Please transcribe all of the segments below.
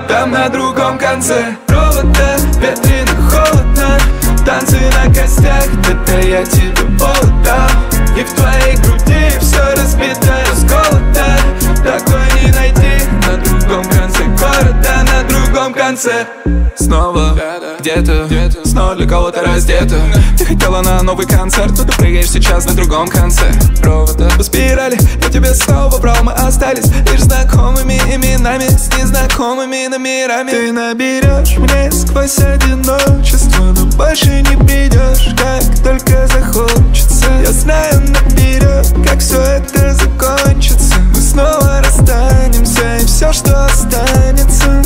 Там на другом конце провода, ветрено, холодно. Танцы на костях, это я тебе отдал. И в твоей груди все разбито, расколото. Такой не найти на другом конце города, на другом конце. Снова где-то, снова для кого-то раздето. Ты хотела на новый концерт, но ты прыгаешь сейчас на другом конце провода. По спирали я тебе снова брал, мы остались лишь знакомыми именами с незнакомыми номерами. Ты наберешь мне сквозь одиночество, но больше не придешь, как только захочется. Я знаю наперед, как все это закончится. Мы снова расстанемся, и все, что останется.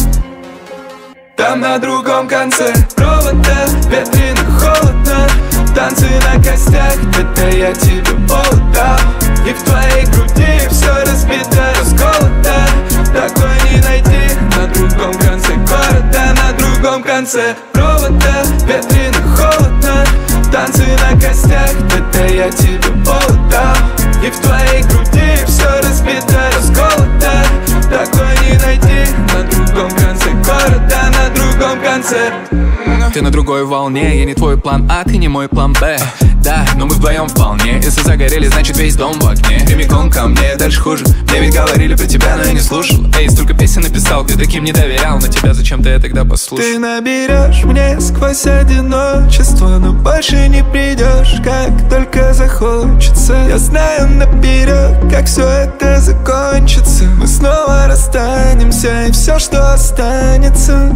Там на другом конце провода, ветрено, холодно. Танцы на костях, это я тебе отдал. И в твоей груди все разбито, расколото. Такой не найти на другом конце города, на другом конце провода, ветрено, холодно. Танцы на костях, это я тебе отдал. И в твоей груди все разбито, расколото. Такой не найти на другом конце города, на другом конце. Ты на другой волне, я не твой план А, ты не мой план Б. Да, но мы вдвоем вполне. Если загорели, значит весь дом в огне. Прямиком ко мне, дальше хуже. Мне ведь говорили про тебя, но я не слушал. Эй, столько песен написал, ты таким не доверял. Но тебя зачем-то я тогда послушал. Ты наберешь мне сквозь одиночество, но больше не придешь, как только захочется. Я знаю наперед, как все это закончится. Мы снова расстанемся, и все, что останется.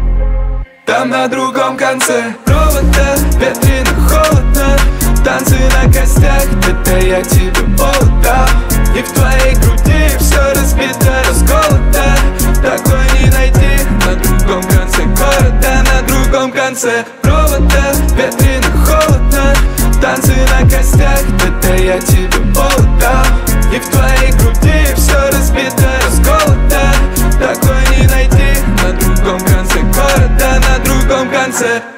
Там на другом конце провода, ветрено, холодно. Танцы на костях, это я тебе отдал. И в твоей груди все разбито, расколото. Такой не найти на другом конце города, на другом конце провода, ветрено, холодно. Танцы на костях, это я тебе отдал. И в твоей груди все разбито, расколото. Такой не найти на другом конце города, на другом конце.